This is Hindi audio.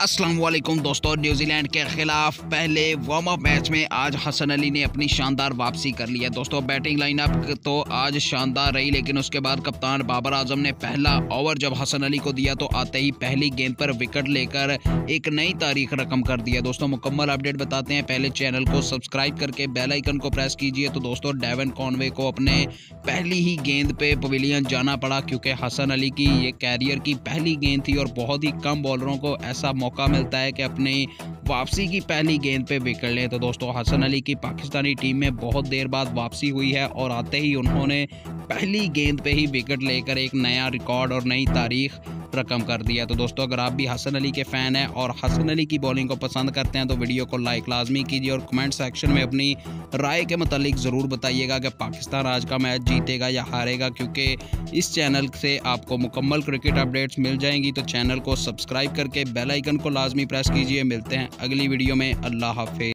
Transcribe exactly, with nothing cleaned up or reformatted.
अस्सलाम वालेकुम दोस्तों। न्यूजीलैंड के खिलाफ पहले वार्म अप मैच में आज हसन अली ने अपनी शानदार वापसी कर ली है। दोस्तों बैटिंग लाइनअप तो आज शानदार रही, लेकिन उसके बाद कप्तान बाबर आजम ने पहला ओवर जब हसन अली को दिया तो आते ही पहली गेंद पर विकेट लेकर एक नई तारीख रकम कर दिया। दोस्तों मुकम्मल अपडेट बताते हैं, पहले चैनल को सब्सक्राइब करके बेल आइकन को प्रेस कीजिए। तो दोस्तों डेवन कॉनवे को अपने पहली ही गेंद पे पवेलियन जाना पड़ा, क्योंकि हसन अली की ये कैरियर की पहली गेंद थी और बहुत ही कम बॉलरों को ऐसा मौका मिलता है कि अपनी वापसी की पहली गेंद पे विकेट लें। तो दोस्तों हसन अली की पाकिस्तानी टीम में बहुत देर बाद वापसी हुई है और आते ही उन्होंने पहली गेंद पे ही विकेट लेकर एक नया रिकॉर्ड और नई तारीख रकम कर दिया। तो दोस्तों अगर आप भी हसन अली के फ़ैन हैं और हसन अली की बॉलिंग को पसंद करते हैं तो वीडियो को लाइक लाजमी कीजिए और कमेंट सेक्शन में अपनी राय के मतलब ज़रूर बताइएगा कि पाकिस्तान आज का मैच जीतेगा या हारेगा, क्योंकि इस चैनल से आपको मुकम्मल क्रिकेट अपडेट्स मिल जाएंगी। तो चैनल को सब्सक्राइब करके बेल आइकन को लाजमी प्रेस कीजिए। मिलते हैं अगली वीडियो में। अल्लाह हाफिज़।